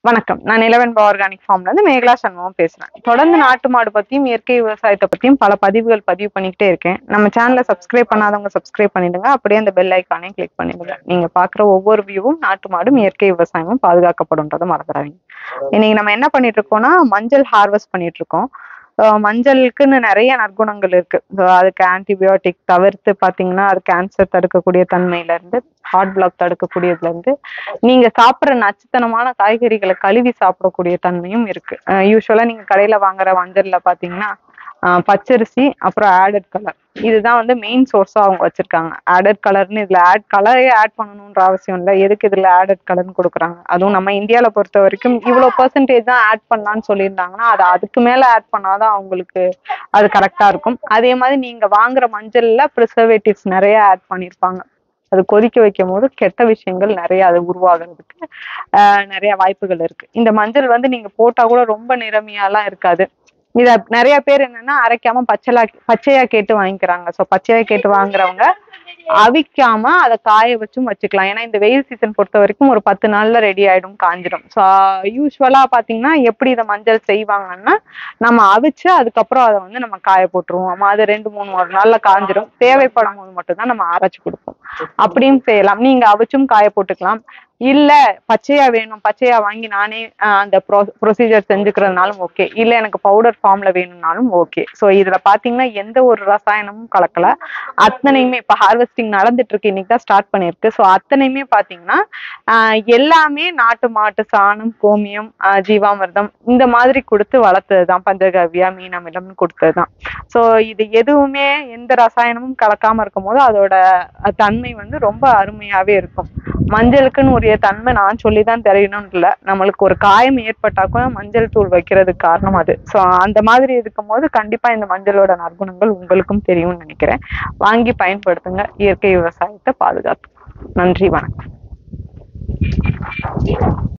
வணக்கம். நான் நிலவென்பா ஆர்கானிக் ஃபார்ம்ல இருந்து மேகலா சண்முகம் பேசுறேன். தொடர்ந்து நாட்டு மாடு பத்தியும், இயற்கை விவசாயத்தை பத்தியும் பல பதிவுகள் பதிவு பண்ணிக்கிட்டே இருக்கேன். நம்ம சேனலை சப்ஸ்கிரைப் பண்ணாதவங்க சப்ஸ்கிரைப் பண்ணிடுங்க. அப்படியே அந்த பெல் ஐக்கானையும் கிளிக் பண்ணிடுங்க. நீங்க பாக்குற ஒவ்வொரு வியூவும் நாட்டு மாடும் இயற்கை விவசாயமும் பாதுகாக்கப்படும்ன்றதை மறந்துடாதீங்க. இன்னைக்கு நம்ம என்ன பண்ணிட்டு இருக்கோம்னா மஞ்சள் ஹார்வெஸ்ட் பண்ணிட்டு இருக்கோம். மஞ்சளுக்குன்னு நிறைய நற்குணங்கள் இருக்கு. அதுக்கு ஆன்டிபயோட்டிக் தவிர்த்து பாத்தீங்கன்னா அது கேன்சர் தடுக்கக்கூடிய தன்மையில இருந்து, ஹார்ட் பிளாக் தடுக்கக்கூடியதுல இருந்து, நீங்க சாப்பிட்ற நச்சுத்தனமான காய்கறிகளை கழுவி சாப்பிடக்கூடிய தன்மையும் இருக்கு. யூஸ்வலா நீங்க கடையில வாங்குற மஞ்சள்ல பாத்தீங்கன்னா பச்சரிசி அப்புறம் ஆடட் கலர், இதுதான் வந்து மெயின் சோர்ஸா அவங்க வச்சிருக்காங்க. ஆடட் கலர்னு இதுல கலரே ஆட் பண்ணணும்ன்ற அவசியம் இல்லை. எதுக்கு இதுல ஆடட் கலர்னு கொடுக்குறாங்க? அதுவும் நம்ம இந்தியாவில பொறுத்த வரைக்கும் இவ்வளவு பெர்சன்டேஜ் தான் ஆட் பண்ணலான்னு சொல்லியிருந்தாங்கன்னா அது அதுக்கு மேல ஆட் பண்ணாதான் அவங்களுக்கு அது கரெக்டா இருக்கும். அதே மாதிரி நீங்க வாங்குற மஞ்சள்ல ப்ரிசர்வேட்டிவ்ஸ் நிறைய ஆட் பண்ணியிருப்பாங்க. அது கொதிக்க வைக்கும் போது கெட்ட விஷயங்கள் நிறைய அது உருவாகிறதுக்கு நிறைய வாய்ப்புகள் இருக்கு. இந்த மஞ்சள் வந்து நீங்க போட்டா கூட ரொம்ப நிறமியாலாம் இருக்காது. இத நிறைய பேர் என்னன்னா அரைக்காம பச்சையா கேட்டு வாங்கிக்கிறாங்க. ஸோ பச்சையா கேட்டு வாங்குறவங்க அவிக்காம அதை காய வச்சும் வச்சுக்கலாம். ஏன்னா இந்த வெயில் சீசன் பொறுத்த வரைக்கும் ஒரு 10 நாள்ல ரெடி ஆயிடும், காஞ்சிடும். ஸோ யூஸ்வலா பாத்தீங்கன்னா எப்படி இதை மஞ்சள் செய்வாங்கன்னா நம்ம அவிச்சு அதுக்கப்புறம் அதை வந்து நம்ம காய போட்டுருவோம். அது 2-3 நாள்ல காஞ்சிடும். தேவைப்படும் போது மட்டும்தான் நம்ம அரைச்சு கொடுப்போம். அப்படியும் செய்யலாம். நீங்க அவிச்சும் காய போட்டுக்கலாம். இல்ல பச்சையா வேணும், பச்சையா வாங்கி நானே அந்த ப்ரொசீஜர் செஞ்சுக்கிறதுனாலும் ஓகே. இல்ல எனக்கு பவுடர் ஃபார்ம்ல வேணும்னாலும் ஓகே. ஸோ இதுல பாத்தீங்கன்னா எந்த ஒரு ரசாயனமும் கலக்கல. அத்தனையுமே இப்ப ஹார்வெஸ்டிங் நடந்துட்டு இருக்கு, இன்னைக்கு தான் ஸ்டார்ட் பண்ணிருக்கு. ஸோ அத்தனையுமே பாத்தீங்கன்னா எல்லாமே நாட்டு மாட்டு சாணம், கோமியம், ஜீவாமிர்தம் இந்த மாதிரி கொடுத்து வளர்த்ததுதான். பஞ்சகவ்யா, மீனமிலம்னு கொடுத்ததுதான். ஸோ இது எதுவுமே எந்த ரசாயனமும் கலக்காம இருக்கும் போது அதோட தன்மை வந்து ரொம்ப அருமையாவே இருக்கும். மஞ்சளுக்குன்னு உரிய தன்மை நான் சொல்லிதான் தெரியணும்னு இல்லை. நம்மளுக்கு ஒரு காயம் ஏற்பட்டா கூட மஞ்சள் தூள் வைக்கிறதுக்கு காரணம் அது. ஸோ அந்த மாதிரி இருக்கும் போது கண்டிப்பா இந்த மஞ்சளோட நற்குணங்கள் உங்களுக்கும் தெரியும்னு நினைக்கிறேன். வாங்கி பயன்படுத்துங்க. இயற்கை விவசாயத்தை பாதுகாத்து. நன்றி, வணக்கம்.